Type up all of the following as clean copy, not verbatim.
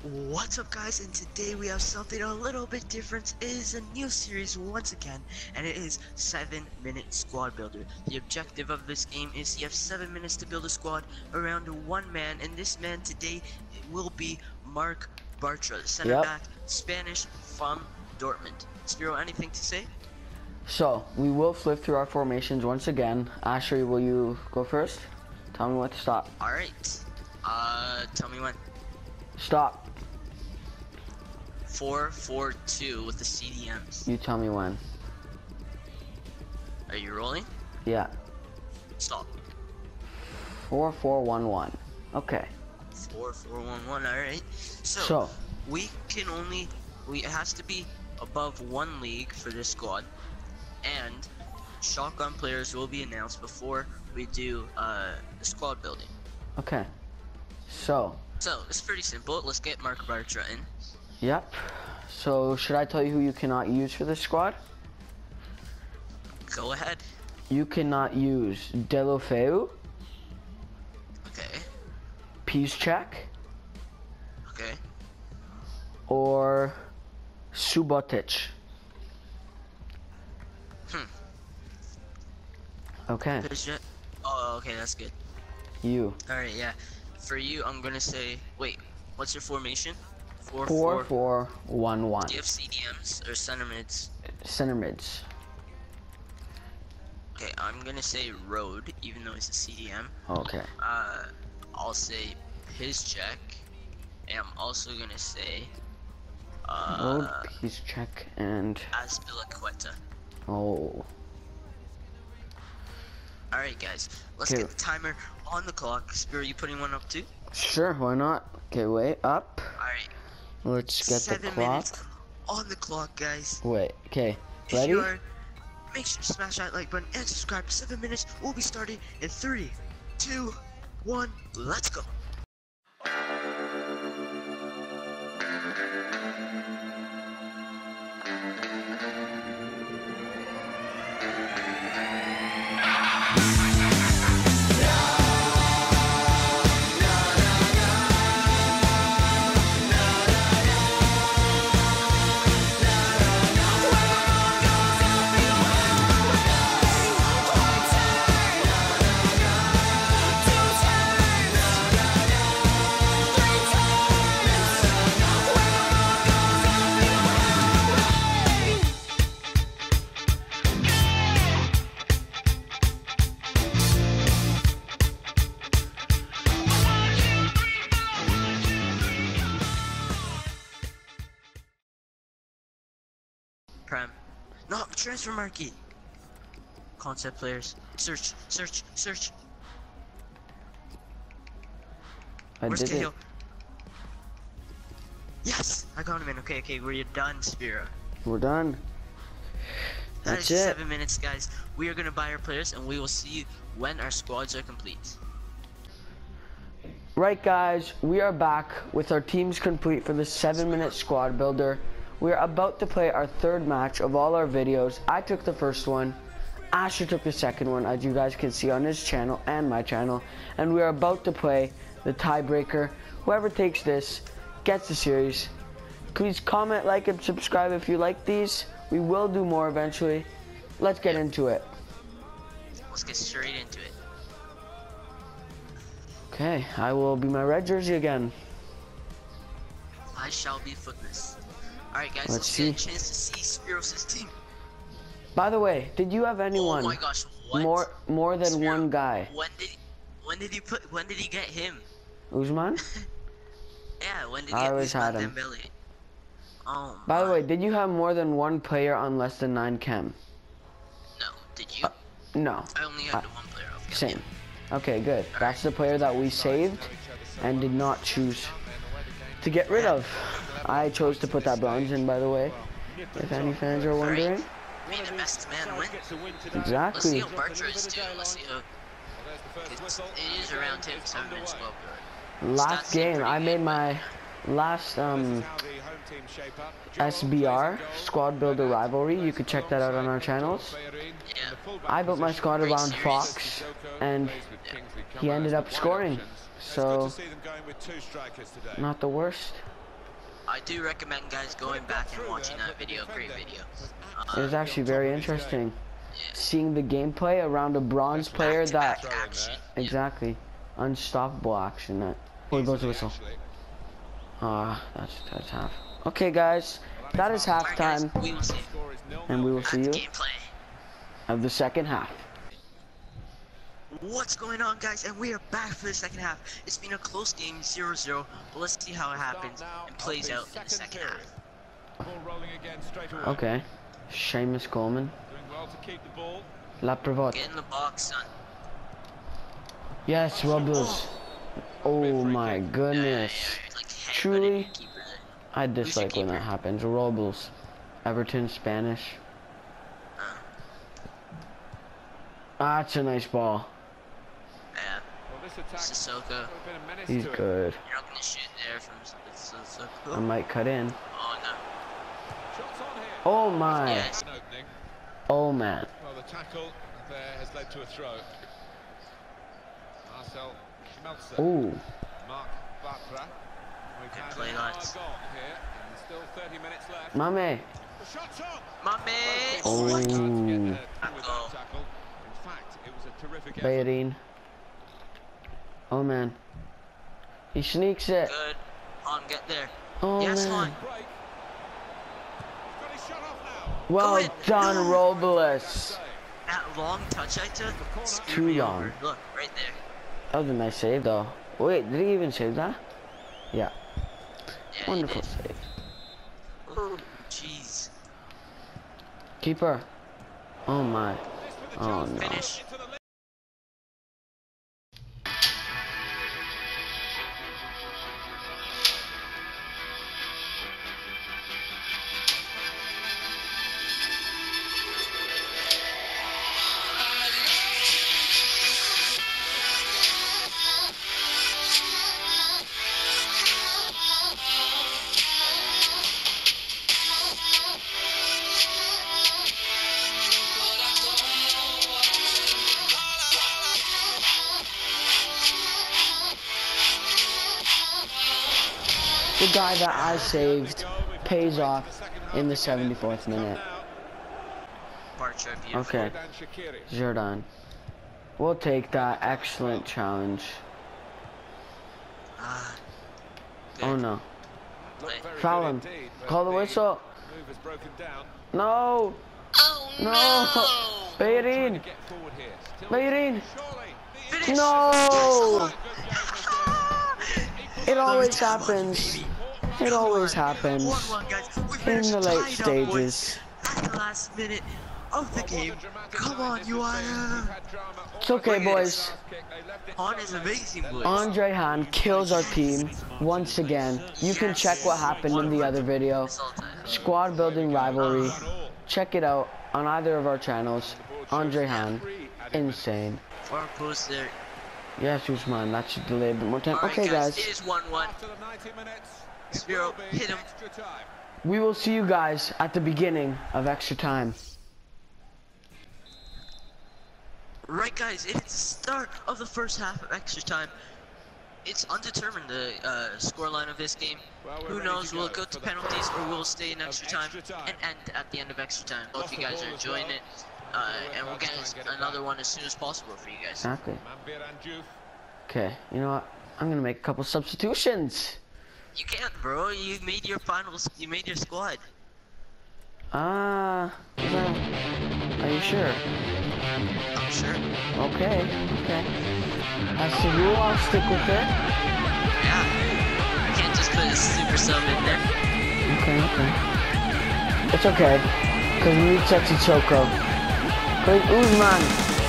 What's up, guys? And today we have something a little bit different. It is a new series once again, and it is 7-minute squad builder. The objective of this game is you have 7 minutes to build a squad around one man, and this man today will be Marc Bartra, the center back, Spanish from Dortmund. Spiro, anything to say? So we will flip through our formations once again. Ashley, will you go first? Tell me when to stop. All right. Tell me when. Stop. 4-4-2 with the CDMs. You tell me when. Are you rolling? Yeah. Stop. 4-4-1-1. Okay. 4-4-1-1. All right. So we can only it has to be above 1 league for this squad, and shotgun players will be announced before we do the squad building. Okay. So it's pretty simple. Let's get Marc Bartra in. Yep. So should I tell you who you cannot use for this squad? Go ahead. You cannot use Deulofeu. Okay. Piszczek. Okay. Or Subotic. Okay. Piszczek. Oh, okay, that's good. You. All right, yeah. For you, I'm gonna say. Wait, what's your formation? 4-4-1-1. Do you have CDMs or center mids? Center mids. Okay, I'm gonna say Road, even though it's a CDM. Okay. I'll say Piszczek, and I'm also gonna say Road, Piszczek, and Azpilicueta. oh. All right, guys, let's get the timer on the clock. Spiro, you putting one up too? Sure, why not? Okay, wait, up. All right. Let's get the 7 clock. minutes on the clock, guys. Wait, okay, If ready? you are, make sure to smash that like button and subscribe. 7 minutes will be starting in 3, 2, 1. Let's go. Prem. No, transfer market. Concept players. Search. Where's Cahill? Yes! I got him in. Okay, we're done, Spiro. We're done. That That's is it. 7 minutes, guys. We are gonna buy our players, and we will see you when our squads are complete. Right, guys, we are back with our teams complete for the 7-minute squad builder. We're about to play our third match of all our videos. I took the first one. Asher took the second one, as you guys can see on his channel and my channel. And we're about to play the tiebreaker. Whoever takes this gets the series. Please comment, like, and subscribe if you like these. We will do more eventually. Let's get into it. Let's get straight into it. Okay, I will be my red jersey again. I shall be footless. Alright, guys, Let's get a chance to see Spiros' team. By the way, did you have anyone? Oh my gosh, what? More than Spiro, one guy? When did he get him? Usman? Yeah, when did he I get always had Usman him. Dembele? Oh By the my. way, did you have more than one player on less than 9 chem? No, did you? No. I only had one player off. Same. Okay, good. That's the player that we saved and did not choose to get rid of. I chose to put that bronze in, by the way, if any fans are wondering. May the best man win. Exactly. Let's see how Bartra is too. Let's see how. It is around him, 7 minutes well. Last game, I made my last SBR Squad Builder Rivalry. You could check that out on our channels. Yeah. I built my squad around Fox, and he ended up scoring. So, not the worst. I do recommend guys going back and watching that video. Great video. It was actually very interesting. Yeah. Seeing the gameplay around a bronze player that Back-to-back action. exactly unstoppable action. That oh, goes the whistle. That's half. Okay, guys, that is Alright, guys, halftime, we will see and we will see you gameplay. of the second half. What's going on, guys? And we are back for the second half. It's been a close game, 0-0, but let's see how it happens and plays out in the second half. Okay, Seamus Coleman. La Provot. Get in the box, son. Yes, Robles. Oh my goodness. Like Truly, headbutted the keeper there. I dislike when that happens. Robles. Everton, Spanish. That's a nice ball. Yeah. Sissoko. He's good. You're not gonna shoot there from Sissoko. I might cut in. Oh no. Oh my. Yes. Oh man. Well, the tackle there has led to a throw. Marcel Schmelzer. Ooh. Mark Bartra. We've Good had play, an hour lads. gone here, and there's still 30 minutes left. Mame. The shot's on. My man. Oh. What? Get there through with Oh. that tackle. In fact, it was a terrific effort. Bayern. Oh man. He sneaks it. Good. On, get there. Oh Yes, man. on. Break. He's got his shot off now. Well in. done, No. Robles. That long touch I took. screwed Too me long. over. Look, right there. That was a nice save though. Wait, did he even save that? Yeah. Yeah, he Wonderful did. save. Oh, jeez. Keeper. Oh my. Oh no. Finish. The guy that I saved pays off in the 74th minute. Bartra, beautiful. Okay. Jordan. We'll take that. Excellent challenge. Ah. Oh Good. no. Play. Foul him. Call the whistle. Move has broken down. No. Oh No. Bayern. Get forward here. Still Bayern. surely. Finish. No. It Let me always tell you, happens. baby. It Come always on. happens 1-1, guys. We in finished the late tied up, boys, stages. at the last minute of the game. Come on, you are. It's okay, boys. On is amazing, boys. Andre Han kills our team once again. You can check what happened in the other video. It's all time. Squad building rivalry. Check it out on either of our channels. Andre Han. Insane. Far post there. Yes, Usman. That should delay a bit more time. Alright, Okay, guys. guys. It is 1-1. After the 90 minutes, Spiro, hit him. extra time. We will see you guys at the beginning of extra time. Right, guys, it's the start of the first half of extra time. It's undetermined, the scoreline of this game. Well, we're Who ready knows, to will go it go for to the penalties first or will it half stay in of extra time extra time. and end at the end of extra time? Hope Off you the guys ball are as enjoying well. it. And we'll get another one as soon as possible for you guys. Exactly. Mambir Andrew. Okay, you know what? I'm gonna make a couple substitutions. You can't, bro. You made your finals. You made your squad. Are you sure? I'm sure. Okay, okay. That's the rule, I'll stick with it. Yeah. You can't just put a super sub in there. Okay, okay. It's okay, because we need Choco. Great Usman.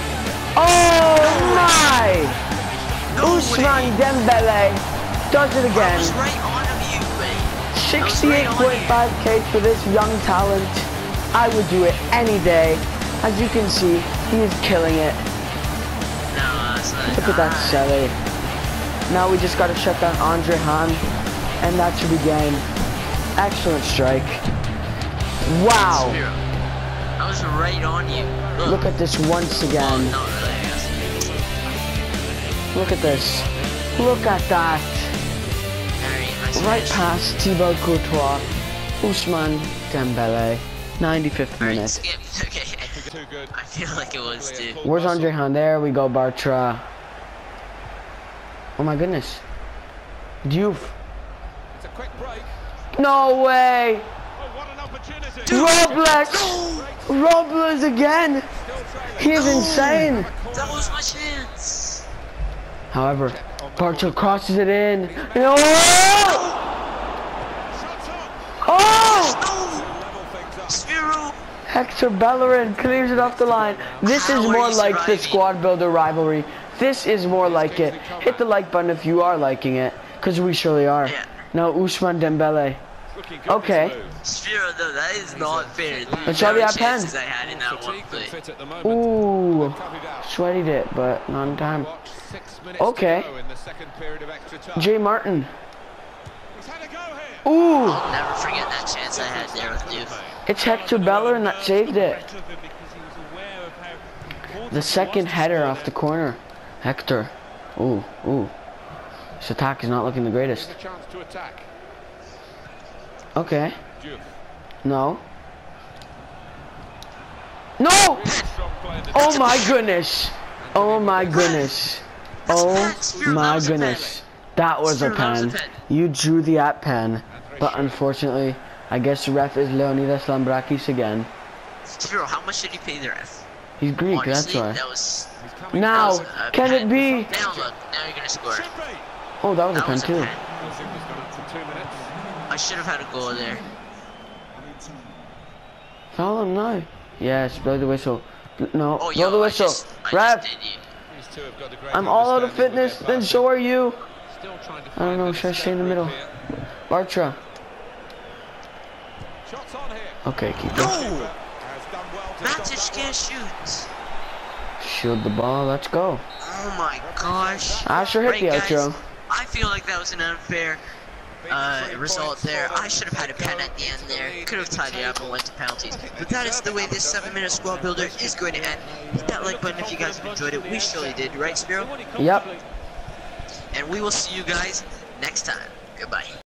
Oh my! No Usman way. Dembele does it I again. was right on you, man. I was right on you. 68.5k for this young talent. I would do it any day. As you can see, he is killing it. No, it's not. Look at that Sally. Now we just gotta shut down Andre Han, and that should be game. Excellent strike. Wow. Spiro. I was right on you. Look at this once Well, again. not really, I guess. Look at this. Look at that. Alright, I Nice right finish. past Thibaut Courtois, Ousmane Dembele, 95th Alright, minute. skip. Okay. Too good. I feel like it was too. Where's Andre Han? There we go, Bartra. Oh my goodness. Diouf. It's a quick break. No way! Oh, what an opportunity. Robles! Robles again! Still trailing. He is insane! That was my chance. However, Bartra crosses it in. Oh! Shots on. Oh! Level things up. Spiro. Hector Bellerin clears it off the line. This is How are more you like the surviving? squad builder rivalry. This is more like it. Hit the like button if you are liking it, because we surely are. Yeah. Now Ousmane Dembele. Looking good, Okay. this move. Spiro, though, that is not fair. Let's try the There were out pen. chances I had in that one Fatigued and play. fit at the moment. Ooh. Copied out. Sweated it, but not in time. Watch, 6 minutes Okay. to go in the second period of extra time. Jay Martin. He's had a go here. Ooh. I'll never forget that chance I had there with you. It's Hector Bellerin that saved it. The second header off the corner. Hector. Ooh, ooh. This attack is not looking the greatest. A chance to attack. Okay. Diouf. No. No! Strong play in the Oh my goodness. Oh my goodness. Oh my was a pen. goodness. That was a Spiro, that was a pen. pen. You drew the at pen. But unfortunately, I guess the ref is Leonidas Lambrakis again. Spiro, how much did you pay the ref? He's Greek, Honestly, that's why. that was. He's coming Now, that was a can pen. it be? Now look, now you're gonna score. Should be. Oh, that was a That pen was a too. pen. Wilson's gone up for 2 minutes. I should have had a goal there. Foul him now. Yes, blow the whistle. No, Oh, blow yo, the I whistle. just Ref, did you. These two have got a great I'm all out of understanding with fitness, their then passing. so are you. Still trying to I don't know, find should I stay in the middle? here. Bartra. Shots on here. Okay, keep it. No! Has done well to Matic stop that can't shoot. Shield the ball, let's go. Oh my gosh. Asher hit Right, the guys, outro. I feel like that was an unfair result there. I should have had a pen at the end there. Could have tied it up and went to penalties. But that is the way this 7-minute squad builder is going to end. Hit that like button if you guys have enjoyed it. We surely did, right, Spiro? Yep. And we will see you guys next time. Goodbye.